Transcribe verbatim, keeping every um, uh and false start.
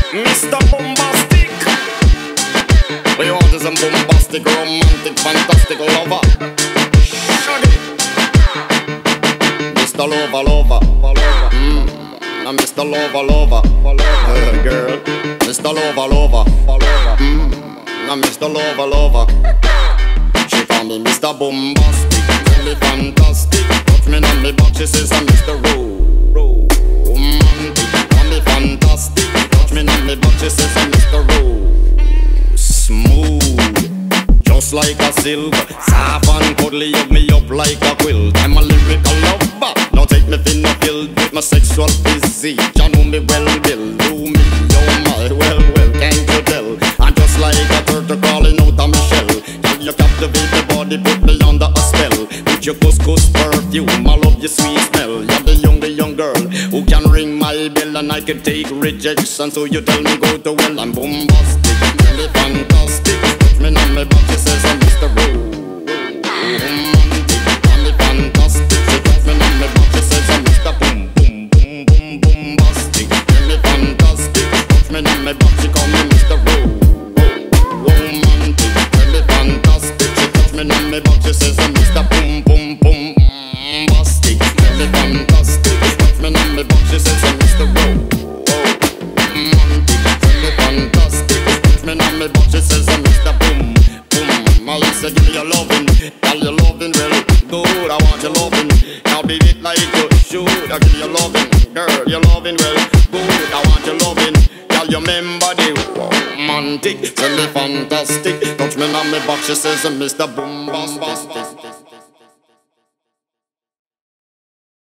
Mister Boombastic. What you want is a bombastic, romantic, fantastic lover. Shaggy. Mister Lover, lover, mm. I'm Mister Lover, lover, uh, girl. Mister Lover, lover, mm. I'm Mister Lover, lover. She call me Mister Boombastic, really fantastic. Touch me on me back, she says I'm Mister Romantic. Call me fantastic. Touch me on me back, she says I'm Mister Smooth, just like a silver. Soft and cuddly, hug me up like a quilt. I'm a lyrical lover. Now take me thin and filled with my sexual physique. You know me well, Bill. Do me, oh my, well, well, can't you tell? I'm just like a turtle crawling out of my shell. Girl, you captivate the body, put me under a spell. With your couscous perfume, I love your sweet smell. You're the young, the young girl who can ring my bell, and I can take rejection. So you tell me go to well, I'm bombastic, really fantastic. Touch me on my back, she says I'm Mister Romantic. Call me fantastic. She touch me on my back, she says I'm Mister Boom Boom Boom Boom Boombastic. Really fantastic. Touch me on my back, she call me Mister Romantic. Really fantastic. She touch me on my back, she says I'm Mister Boom Boom Boom Boombastic. Really fantastic. Touch me on my back, she says I'm Mister Romantic. Really fantastic. Touch me on my back, she says I'm Mister Boom Boom. I say give me your loving, girl, your loving well good. I want your loving, now beat it like you should. I give you your loving, girl, your loving well good. I want your loving, girl, your remember the romantic. Tell me fantastic. Touch me on my back, she says I'm Mister Boombastic.